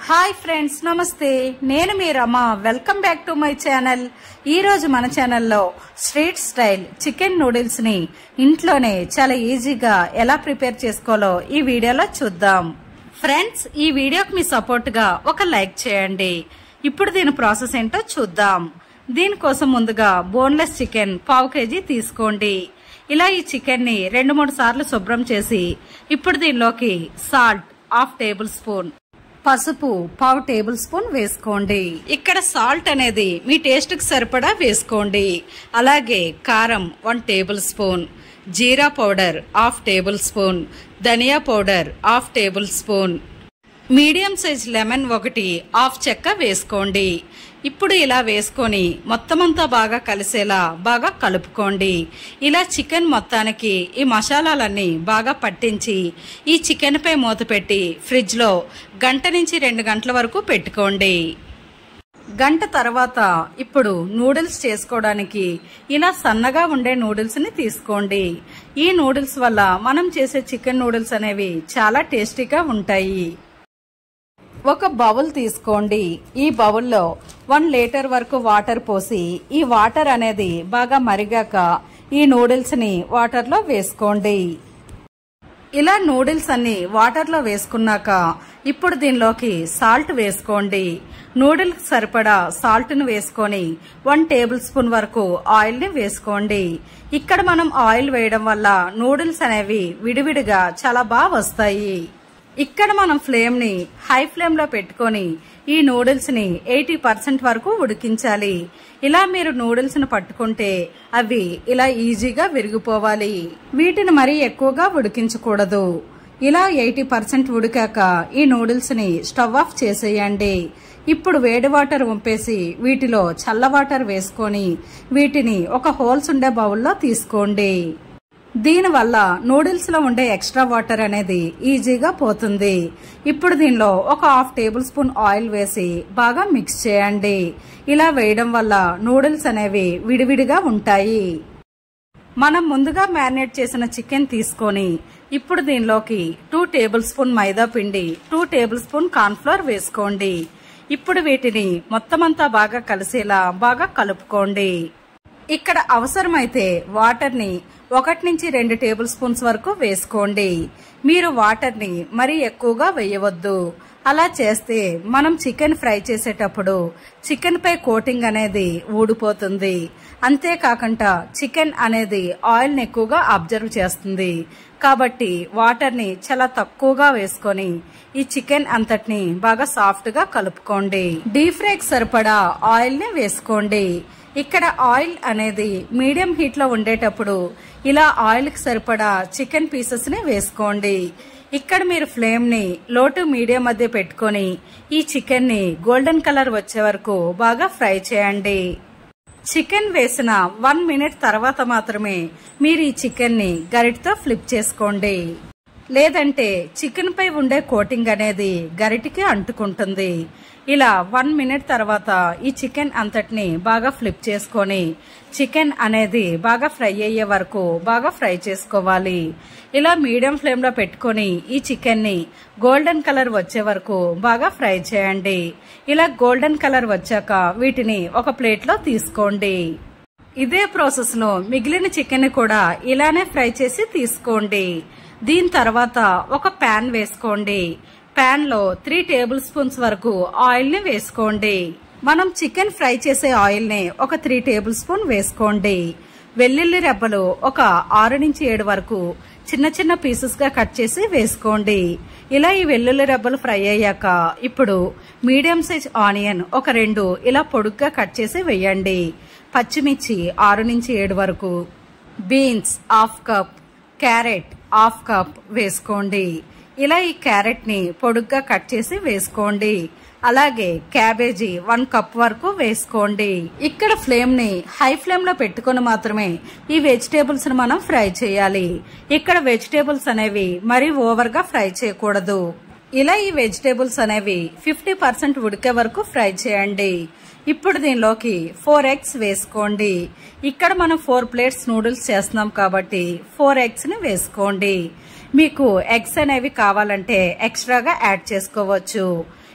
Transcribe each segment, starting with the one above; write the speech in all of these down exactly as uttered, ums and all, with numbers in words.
Hi friends, నమస్తే. నేను మీ Rama. Welcome back to my channel. ఈ రోజు మన ఛానల్లో స్ట్రీట్ స్టైల్ చికెన్ నూడిల్స్ ని ఇంట్లోనే చాలా ఈజీగా ఎలా ప్రిపేర్ చేసుకోవాలో ఈ వీడియోలో చూద్దాం. ఫ్రెండ్స్, ఈ వీడియోకి మీ సపోర్ట్ గా ఒక లైక్ చేయండి. ఇప్పుడు దీని ప్రాసెస్ ఏంటో చూద్దాం. దీనికోసం ముందుగా బోన్లెస్ చికెన్ పావు కేజీ తీసుకోండి. ఇలా ఈ చికెన్ ని రెండు మూడు సార్లు శుభ్రం చేసి ఇప్పుడు దీనిలోకి సాల్ట్ హాఫ్ టేబుల్ స్పూన్, పసుపు పావు టేబుల్ స్పూన్ వేసుకోండి. ఇక్కడ సాల్ట్ అనేది మీ టేస్ట్ కి సరిపడా వేసుకోండి. అలాగే కారం వన్ టేబుల్ స్పూన్, జీరా పౌడర్ హాఫ్ టేబుల్ స్పూన్, ధనియా powder half tablespoon, medium size lemon ఒకటి హాఫ్ చెక్క వేసుకోండి. ఇప్పుడు ఇలా వేసుకొని మొత్తం అంతా బాగా కలిసేలా బాగా కలుపుకోండి. ఇలా చికెన్ మొత్తానికి ఈ మసాలాలన్నీ బాగా పట్టించి ఈ చికెన్ పై మూత పెట్టి ఫ్రిడ్జ్ లో గంట నుంచి రెండు గంటల వరకు పెట్టుకోండి. గంట తర్వాత ఇప్పుడు నూడిల్స్ చేసుకోవడానికి ఇలా సన్నగా ఉండే నూడిల్స్ ని తీసుకోండి. ఈ నూడిల్స్ వల్ల మనం చేసే చికెన్ నూడిల్స్ అనేవి చాలా టేస్టీగా ఉంటాయి. ఒక బౌల్ తీసుకోండి. ఈ బౌల్లో వన్ లీటర్ వరకు వాటర్ పోసి ఈ వాటర్ అనేది బాగా మరిగాక ఈ నూడిల్స్ ని వాటర్ లో వేసుకోండి. ఇలా నూడిల్స్ అన్ని వాటర్ లో వేసుకున్నాక ఇప్పుడు దీనిలోకి సాల్ట్ వేసుకోండి. నూడిల్స్ సరిపడా సాల్ట్ ను వేసుకొని వన్ టేబుల్ స్పూన్ వరకు ఆయిల్ ని వేసుకోండి. ఇక్కడ మనం ఆయిల్ వేయడం వల్ల నూడిల్స్ అనేవి విడివిడిగా చాలా బాగా వస్తాయి. ఇక్కడ మనం ఫ్లేమ్ ని హై ఫ్లేమ్ లో పెట్టుకొని ఈ నూడిల్స్ ని ఎయిటీ పర్సెంట్ వరకు ఉడికించాలి. ఇలా మీరు నూడిల్స్ ను పట్టుకుంటే అవి ఇలా ఈజీగా విరిగిపోవాలి. వీటిని మరీ ఎక్కువగా ఉడికించకూడదు. ఇలా ఎయిటీ పర్సెంట్ ఉడికాక ఈ నూడిల్స్ ని స్టవ్ ఆఫ్ చేసేయండి. ఇప్పుడు వేడి వాటర్ వంపేసి వీటిలో చల్ల వాటర్ వేసుకొని వీటిని ఒక హోల్స్ ఉండే బౌల్లో తీసుకోండి. దీనివల్ల నూడిల్స్ లో ఉండే ఎక్స్ట్రా వాటర్ అనేది ఈజీగా పోతుంది. ఇప్పుడు దీనిలో ఒక హాఫ్ టేబుల్ స్పూన్ ఆయిల్ వేసి బాగా మిక్స్ చేయండి. ఇలా వేయడం వల్ల నూడిల్స్ అనేవి విడివిడిగా ఉంటాయి. మనం ముందుగా మ్యారినేట్ చేసిన చికెన్ తీసుకొని ఇప్పుడు దీనిలోకి టూ టేబుల్ స్పూన్ మైదా పిండి, two tablespoon cornflour వేసుకోండి. ఇప్పుడు వీటిని మొత్తం అంతా బాగా కలిసేలా బాగా కలుపుకోండి. ఇక్కడ అవసరమైతే వాటర్ ని ఒకటి నుంచి రెండు టేబుల్ స్పూన్స్ వరకు వేసుకోండి. మీరు వాటర్ ని మరీ ఎక్కువగా వేయవద్దు. అలా చేస్తే మనం చికెన్ ఫ్రై చేసేటప్పుడు చికెన్ పై కోటింగ్ అనేది ఊడిపోతుంది. అంతేకాకుండా చికెన్ అనేది ఆయిల్ ని ఎక్కువగా అబ్జర్వ్ చేస్తుంది. కాబట్టి వాటర్ ని చాలా తక్కువగా వేసుకొని ఈ చికెన్ అంతటిని బాగా సాఫ్ట్ గా కలుపుకోండి. డీప్ ఫ్రైకి సరిపడా ఆయిల్ ని వేసుకోండి. ఇక్కడ ఆయిల్ అనేది మీడియం హీట్ లో ఉండేటప్పుడు ఇలా ఆయిల్ కి సరిపడా చికెన్ పీసెస్ ని వేసుకోండి. ఇక్కడ మీరు ఫ్లేమ్ ని లో టు మీడియం మధ్య పెట్టుకొని ఈ చికెన్ ని గోల్డెన్ కలర్ వచ్చే వరకు బాగా ఫ్రై చేయండి. చికెన్ వేసిన వన్ మినిట్ తర్వాత మాత్రమే మీరు ఈ చికెన్ ని గరిటతో ఫ్లిప్ చేసుకోండి. లేదంటే చికెన్ పై ఉండే కోటింగ్ అనేది గరిటికి అంటుకుంటుంది. ఇలా వన్ మినిట్ తర్వాత ఈ చికెన్ అంతటిని బాగా ఫ్లిప్ చేసుకొని చికెన్ అనేది బాగా ఫ్రై అయ్యే వరకు బాగా ఫ్రై చేసుకోవాలి. ఇలా మీడియం ఫ్లేమ్ లో పెట్టుకొని ఈ చికెన్ ని గోల్డెన్ కలర్ వచ్చే వరకు బాగా ఫ్రై చేయండి. ఇలా గోల్డెన్ కలర్ వచ్చాక వీటిని ఒక ప్లేట్ లో తీసుకోండి. ఇదే ప్రాసెస్ లో మిగిలిన చికెన్ ని కూడా ఇలానే ఫ్రై చేసి తీసుకోండి. దీని తర్వాత ఒక ప్యాన్ వేసుకోండి. ప్యాన్ లో త్రీ టేబుల్ స్పూన్స్ వరకు ఆయిల్ ని వేసుకోండి. మనం చికెన్ ఫ్రై చేసే ఆయిల్ ని ఒక త్రీ టేబుల్ స్పూన్ వేసుకోండి. వెల్లుల్లి రెబ్బలు ఒక ఆరు నుంచి ఏడు వరకు చిన్న చిన్న పీసెస్ గా కట్ చేసి వేసుకోండి. ఇలా ఈ వెల్లుల్లి రెబ్బలు ఫ్రై అయ్యాక ఇప్పుడు మీడియం సైజ్ ఆనియన్ ఒక రెండు ఇలా పొడుగ్గా కట్ చేసి వేయండి. పచ్చిమిర్చి ఆరు నుంచి ఏడు వరకు, beans half cup, carrot half cup వేసుకోండి. ఇలా ఈ క్యారెట్ ని పొడుగ్గా కట్ చేసి వేసుకోండి. అలాగే క్యాబేజీ వన్ కప్ వరకు వేసుకోండి. ఇక్కడ ఫ్లేమ్ ని హై ఫ్లేమ్ లో పెట్టుకుని మాత్రమే ఈ వెజిటేబుల్స్ ని మనం ఫ్రై చేయాలి. ఇక్కడ వెజిటేబుల్స్ అనేవి మరీ ఓవర్ గా ఫ్రై చేయకూడదు. ఇలా ఈ వెజిటేబుల్స్ అనేవి ఫిఫ్టీ పర్సెంట్ ఉడికే వరకు ఫ్రై చేయండి. ఇప్పుడు దీనిలోకి ఫోర్ ఎగ్స్ వేసుకోండి. ఇక్కడ మనం ఫోర్ ప్లేట్స్ నూడిల్స్ చేస్తున్నాం కాబట్టి ఫోర్ ఎగ్స్ ని వేసుకోండి. మీకు ఎగ్స్ అనేవి కావాలంటే ఎక్స్ట్రాగా యాడ్ చేసుకోవచ్చు.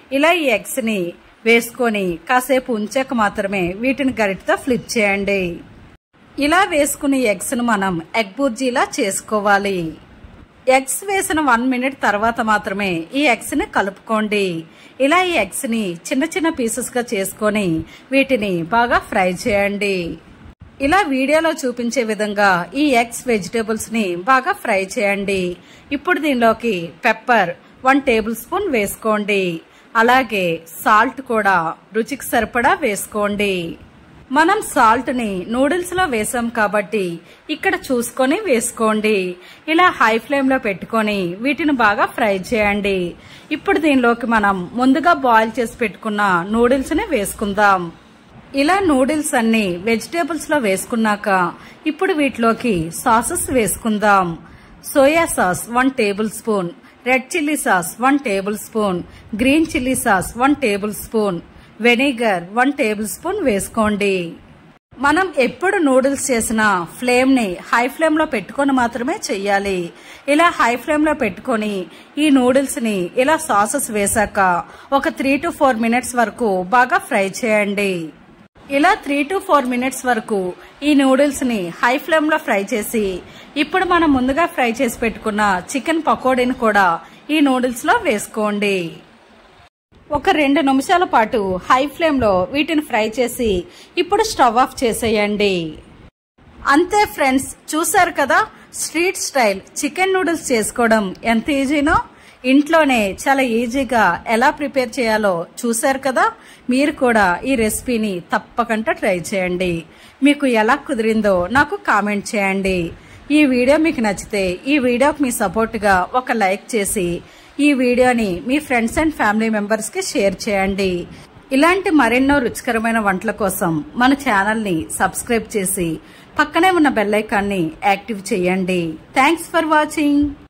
ఇలా ఈ ఎగ్స్ ని వేసుకొని కాసేపు ఉంచాక మాత్రమే వీటిని గరిటతో ఫ్లిప్ చేయండి. ఇలా వేసుకుని ఎగ్స్ ను మనం ఎగ్ బుర్జీలా చేసుకోవాలి. ఎగ్స్ వేసిన వన్ మినిట్ తర్వాత మాత్రమే ఈ ఎగ్స్ ని కలుపుకోండి. ఇలా ఈ ఎగ్స్ ని చిన్న చిన్న పీసెస్ గా చేసుకొని వీటిని బాగా ఫ్రై చేయండి. ఇలా వీడియోలో చూపించే విధంగా ఈ ఎగ్స్ వెజిటేబుల్స్ ని బాగా ఫ్రై చేయండి. ఇప్పుడు దీనిలోకి పెప్పర్ వన్ టేబుల్ స్పూన్ వేసుకోండి. అలాగే సాల్ట్ కూడా రుచికి సరిపడా వేసుకోండి. మనం సాల్ట్ ని నూడిల్స్ లో వేసాం కాబట్టి ఇక్కడ చూసుకొని వేసుకోండి. ఇలా హై ఫ్లేమ్ లో పెట్టుకొని వీటిని బాగా ఫ్రై చేయండి. ఇప్పుడు దీనిలోకి మనం ముందుగా బాయిల్ చేసి పెట్టుకున్న నూడిల్స్ ని వేసుకుందాం. ఇలా నూడిల్స్ అన్ని వెజిటేబుల్స్ లో వేసుకున్నాక ఇప్పుడు వీటిలోకి సాసెస్ వేసుకుందాం. Soya sauce one tablespoon, red chilli sauce one tablespoon, green chilli sauce one tablespoon, vinegar one tablespoon వేసుకోండి. మనం ఎప్పుడు నూడిల్స్ చేసినా ఫ్లేమ్ ని హై ఫ్లేమ్ లో పెట్టుకొని మాత్రమే చెయ్యాలి. ఇలా హై ఫ్లేమ్ లో పెట్టుకొని ఈ నూడిల్స్ ని ఇలా సాసెస్ వేసాక ఒక త్రీ టు ఫోర్ మినిట్స్ వరకు బాగా ఫ్రై చేయండి. ఇలా త్రీ టు ఫోర్ మినిట్స్ వరకు ఈ నూడిల్స్ ని హై ఫ్లేమ్ లో ఫ్రై చేసి ఇప్పుడు మనం ముందుగా ఫ్రై చేసి పెట్టుకున్న చికెన్ పకోడీని కూడా ఈ నూడిల్స్ లో వేసుకోండి. ఒక రెండు నిమిషాల పాటు హై ఫ్లేమ్ లో వీటిని ఫ్రై చేసి ఇప్పుడు స్టవ్ ఆఫ్ చేసేయండి. అంతే ఫ్రెండ్స్, చూసారు కదా స్ట్రీట్ స్టైల్ చికెన్ నూడిల్స్ చేసుకోవడం ఎంత ఈజీనో. ఇంట్లోనే చాలా ఈజీగా ఎలా ప్రిపేర్ చేయాలో చూసారు కదా. మీరు కూడా ఈ రెసిపీని తప్పకుండా ట్రై చేయండి. మీకు ఎలా కుదిరిందో నాకు కామెంట్ చేయండి. ఈ వీడియో మీకు నచ్చితే ఈ వీడియోకి మీ సపోర్ట్ గా ఒక లైక్ చేసి ఈ వీడియోని మీ ఫ్రెండ్స్ అండ్ ఫ్యామిలీ మెంబర్స్ కి షేర్ చేయండి. ఇలాంటి మరెన్నో రుచికరమైన వంటల కోసం మన ఛానల్ ని సబ్స్క్రైబ్ చేసి పక్కనే ఉన్న బెల్ ఐకాన్ ని యాక్టివ్ చేయండి. Thanks for watching.